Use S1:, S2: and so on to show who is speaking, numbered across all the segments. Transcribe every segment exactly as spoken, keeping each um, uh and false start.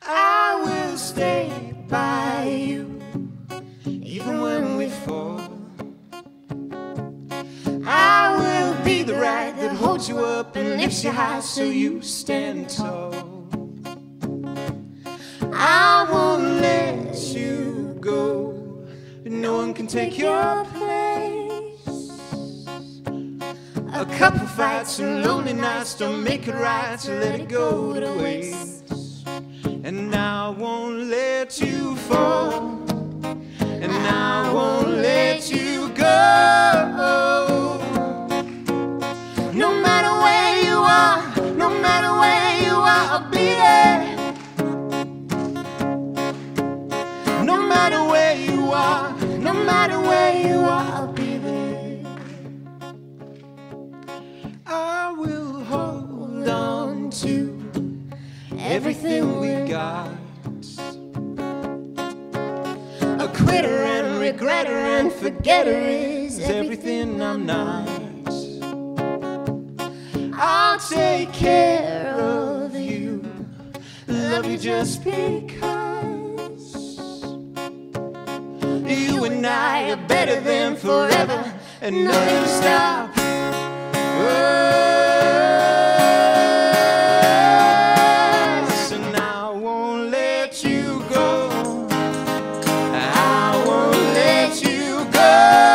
S1: I will stay by you, even when we fall. I will be the right that holds you up and lifts you high so you stand tall. I won't let you go, no one can take your place. A couple fights and lonely nights don't make it right, so let it go to waste. And I won't let you fall, and I won't let you go. No matter where you are, no matter where you are, I'll be there. No matter where you are, no matter where you are, I'll be there. I will hold on to everything we got. A quitter and a regretter and forgetter is everything I'm not. I'll take care of you, love you just because. You and I are better than forever, and nothing to stop. us. And I won't let you go, I won't let you go.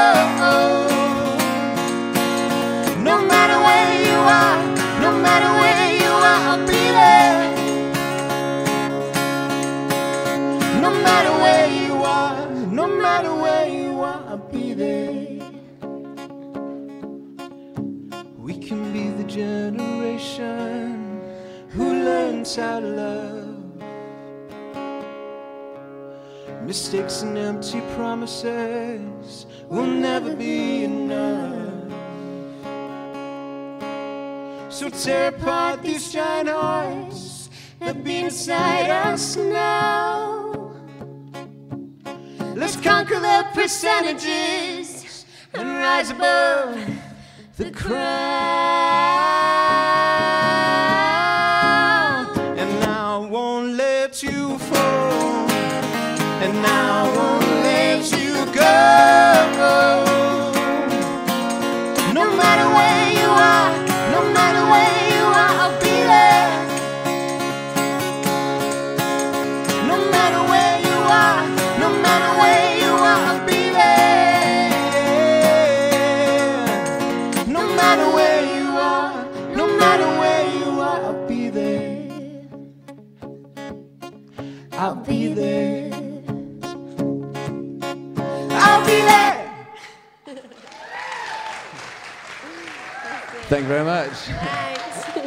S1: No matter where you are, no matter where you are, I'll be there. No matter where you are, no matter where you are, I'll be there. We can be the generation who learns how to love. Mistakes and empty promises will never be enough. So tear apart these giant hearts that beat inside us now. Let's conquer the percentages and rise above the crowd. And I won't let you fall, and I won't let you go. No matter where you are, no matter where you are, I'll be there. No matter where you are, no matter where you are, I'll be there. No matter where you are, no matter where you are, I'll be there. I'll be there. I'll be there.
S2: Thank you very much.
S3: Thanks.